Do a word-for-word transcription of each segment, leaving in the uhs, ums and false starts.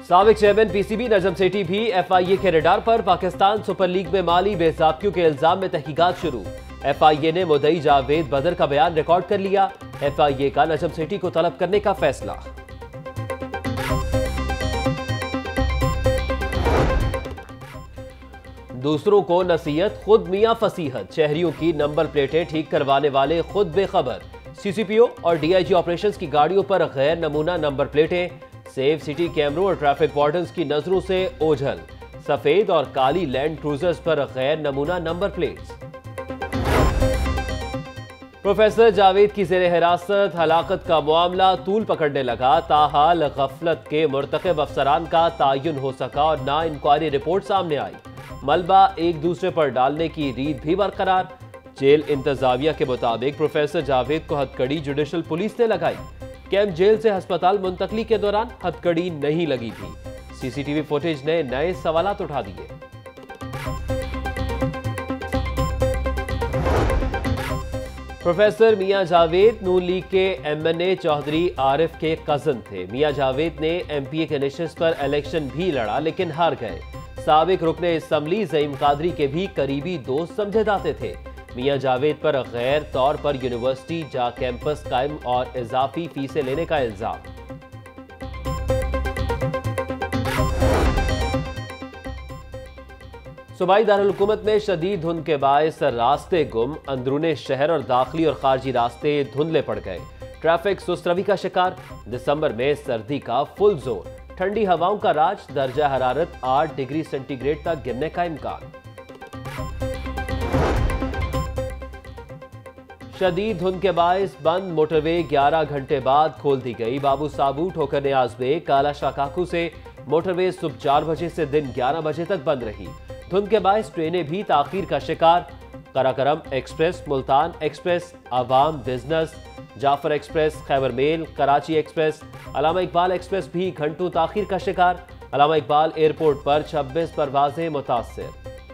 साबिक chairman PCB Najam Sethi भी FIA के रडार पर। पाकिस्तान सुपर लीग में माली बेज़ाब्तियों के इल्जाम में तहकीकात शुरू। एफआईए ने मुद्दई जावेद बदर का बयान रिकॉर्ड कर लिया। एफआईए का नजम सेठी को तलब करने का फैसला। दूसरों को नसीहत, खुद मियां फसीहत। शहरियों की नंबर प्लेटें ठीक करवाने वाले खुद बेखबर। सीसीपीओ और डीआईजी ऑपरेशंस की गाड़ियों पर गैर नमूना नंबर प्लेटें। सेफ सिटी कैमरों और ट्रैफिक वार्डन्स की नजरों से ओझल। सफेद और काली लैंड क्रूजर्स पर गैर नमूना नंबर प्लेट्स। प्रोफेसर जावेद की जेर हिरासत हलाकत का मामला तूल पकड़ने लगा। ताहाल गफलत के मुर्तकिब अफसरान का तायुन हो सका और ना इंक्वायरी रिपोर्ट सामने आई। मलबा एक दूसरे पर डालने की रीत भी बरकरार। जेल इंतजामिया के मुताबिक प्रोफेसर जावेद को हथकड़ी जुडिशल पुलिस ने लगाई। कैंप जेल से अस्पताल मुंतकली के दौरान हथकड़ी नहीं लगी थी। सीसीटीवी फुटेज ने नए सवालात उठा दिए। प्रोफेसर मियां जावेद नून लीग के एमएनए चौधरी आरिफ के कजन थे। मियां जावेद ने एमपीए के नशिस्त पर इलेक्शन भी लड़ा लेकिन हार गए। साबिक रुकने असम्बली ज़ईम कादरी के भी करीबी दोस्त समझे जाते थे। मियां जावेद पर गैर तौर पर यूनिवर्सिटी जा कैंपस कायम और इजाफी फीसें लेने का इल्जाम। सूबाई दारुल हुकूमत में शदीद धुंध के बायस रास्ते गुम। अंदरूने शहर और दाखिली और खारजी रास्ते धुंधले पड़ गए। ट्रैफिक सुस्त रवि का शिकार। दिसंबर में सर्दी का फुल जोर। ठंडी हवाओं का राज। दर्जा हरारत आठ डिग्री सेंटीग्रेड तक गिरने का इम्कान। शदीद धुंध के बायस बंद मोटरवे ग्यारह घंटे बाद खोल दी गई। बाबू साबू ठोकर न्याज वे काला शाकाकू से मोटरवे सुबह चार बजे से दिन ग्यारह बजे तक बंद रही। धुंध के बायस ट्रेनें भी ताखीर का शिकार। Karakoram express, Multan express, Awam business, Jaffar express, Khyber mail, Karachi express, Allama Iqbal express भी घंटों ताखीर का शिकार। अलामा इकबाल एयरपोर्ट पर छब्बीस परवाजें मुतासिर।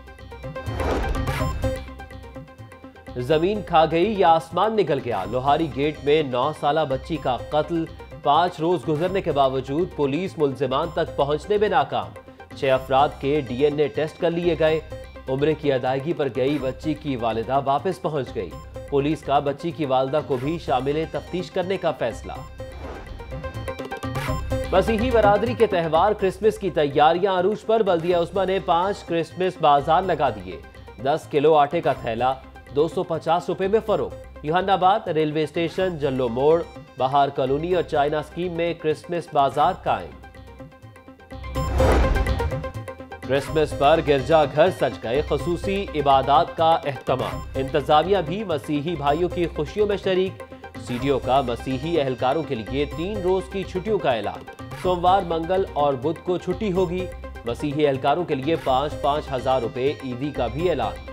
जमीन खा गई या आसमान निकल गया। लोहारी गेट में नौ साला बच्ची का कत्ल। पांच रोज गुजरने के बावजूद पुलिस मुल्जिमान तक पहुंचने में नाकाम। छह अफराद के डीएनए टेस्ट कर लिए गए। उम्र की अदायगी पर गई बच्ची की वालिदा वापस पहुंच गई। पुलिस का बच्ची की वालिदा को भी शामिल तफ्तीश करने का फैसला। मसीही बरादरी के त्यौहार क्रिसमस की तैयारियां अरूज पर। बल्दिया उस्मा ने पांच क्रिसमस बाजार लगा दिए। दस किलो आटे का थैला दो सौ पचास रुपए में फरोख्त। युहानाबाद, रेलवे स्टेशन, जल्लो मोड़, बहार कॉलोनी और चाइना स्कीम में क्रिसमस बाजार कायम। क्रिसमस पर गिरजा घर सज गए। खसूसी इबादत का एहतमाम। इंतजामिया भी मसीही भाइयों की खुशियों में शरीक। सीडीओ का मसीही एहलकारों के लिए तीन रोज की छुट्टियों का ऐलान। सोमवार, मंगल और बुध को छुट्टी होगी। मसीही एहलकारों के लिए पांच पांच हजार रुपए ईदी का भी ऐलान।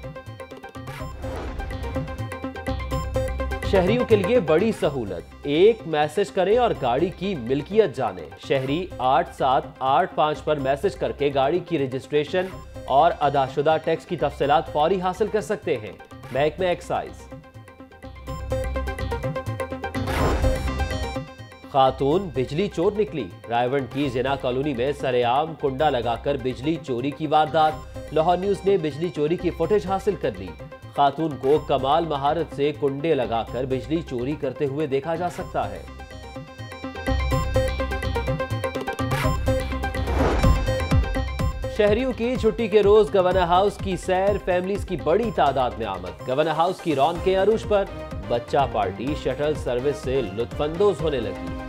शहरियों के लिए बड़ी सहूलत। एक मैसेज करें और गाड़ी की मिल्कियत जाने। शहरी आठ सात आठ पाँच पर मैसेज करके गाड़ी की रजिस्ट्रेशन और अदाशुदा टैक्स की तफसीलात फौरी हासिल कर सकते हैं। महकमा एक्साइज। खातून बिजली चोर निकली। रायवंड की जिना कॉलोनी में सरेआम कुंडा लगाकर बिजली चोरी की वारदात। लाहौर न्यूज ने बिजली चोरी की फुटेज हासिल कर ली। खातून को कमाल महारत से कुंडे लगाकर बिजली चोरी करते हुए देखा जा सकता है। शहरियों की छुट्टी के रोज गवर्नर हाउस की सैर। फैमिलीज की बड़ी तादाद में आमद। गवर्नर हाउस की रौनकें अरूज पर। बच्चा पार्टी शटल सर्विस से लुत्फानंदोज होने लगी।